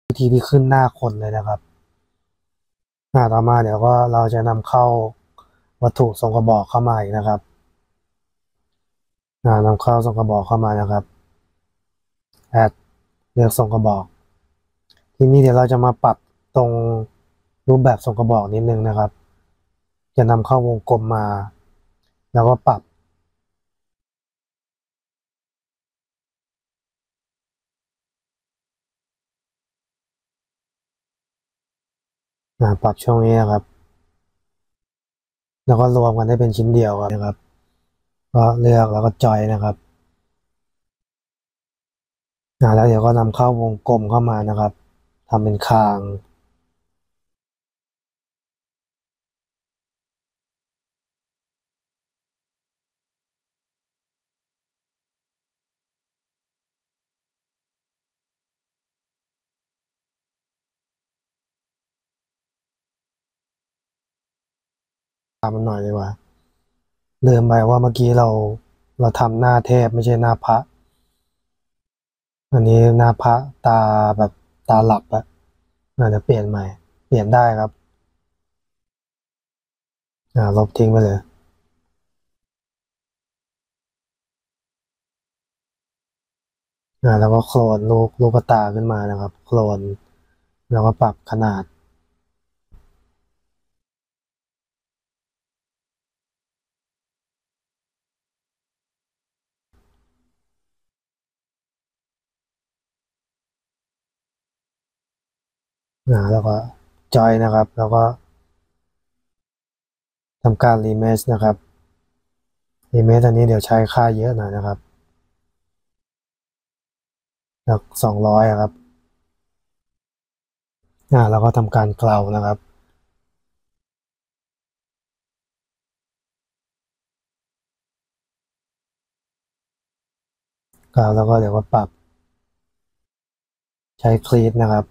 วิธีที่ขึ้นหน้าคนเลยนะครับต่อมาเดี๋ยวก็เราจะนำเข้าวัตถุทรงกระบอกเข้ามาอีกนะครับนำเข้าทรงกระบอกเข้ามานะครับแอดเลือกทรงกระบอกทีนี้เดี๋ยวเราจะมาปรับตรงรูปแบบทรงกระบอกนิดนึงนะครับจะนำเข้าวงกลมมาแล้วก็ปรับช่วงนี้นะครับแล้วก็รวมกันได้เป็นชิ้นเดียวนะครับก็เลือกแล้วก็จอยนะครับแล้วเดี๋ยวก็นำเข้าวงกลมเข้ามานะครับทำเป็นคางตามมันหน่อยดีกว่าลืมไปว่าเมื่อกี้เราทำหน้าเทพไม่ใช่หน้าพระอันนี้หน้าพระตาแบบตาหลับอะเดี๋ยวเปลี่ยนใหม่เปลี่ยนได้ครับลบทิ้งไปเลยแล้วก็โคลนลูกตาขึ้นมานะครับโคลนแล้วก็ปรับขนาดแล้วก็จอยนะครับแล้วก็ทำการรีเมชนะครับรีเมชอันนี้เดี๋ยวใช้ค่าเยอะหน่อยนะครับจาก200ครับแล้วก็ทำการเกลานะครับเกลาแล้วก็เดี๋ยวก็ปรับใช้คลีปนะครับ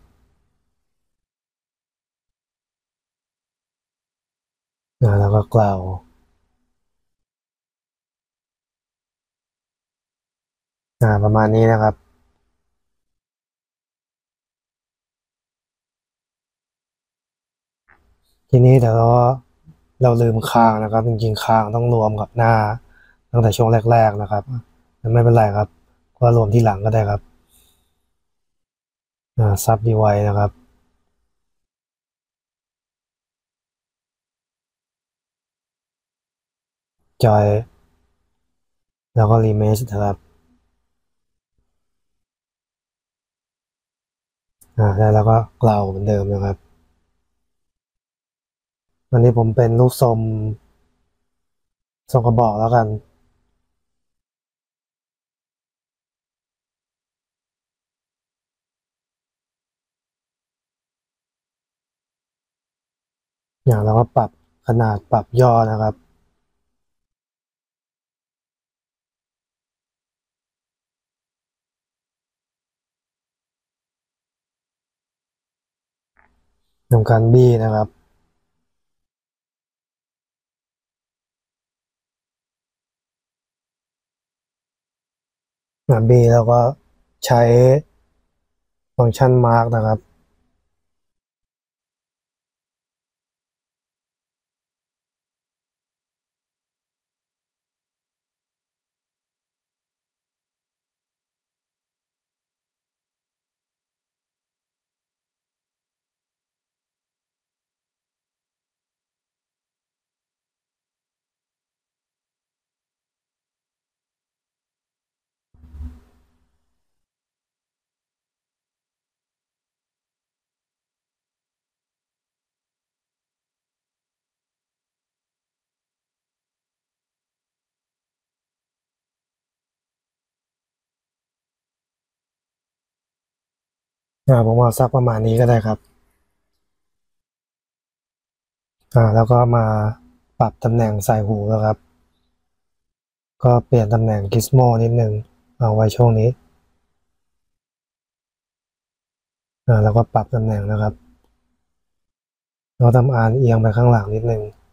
แล้วก็เกลาประมาณนี้นะครับทีนี้เดี๋ยวเราลืมคางนะครับจริงๆคางต้องรวมกับหน้าตั้งแต่ช่วงแรกๆนะครับไม่เป็นไรครับก็รวมที่หลังก็ได้ครับซับดีไวนะครับจอยแล้วก็รีเมชนะครับแล้วก็เกลาเหมือนเดิมนะครับวันนี้ผมเป็นรูปทรงกระบอกแล้วกันแล้วก็ปรับขนาดปรับย่อนะครับทำการบี้นะครับบี้แล้วก็ใช้ฟังก์ชันมาร์กนะครับผมเอาสักประมาณนี้ก็ได้ครับแล้วก็มาปรับตำแหน่งใส่หูนะครับก็เปลี่ยนตำแหน่งกิสโมนิดนึงเอาไว้ช่วงนี้แล้วก็ปรับตำแหน่งนะครับเราทำเอียงไปข้างหลังนิดนึง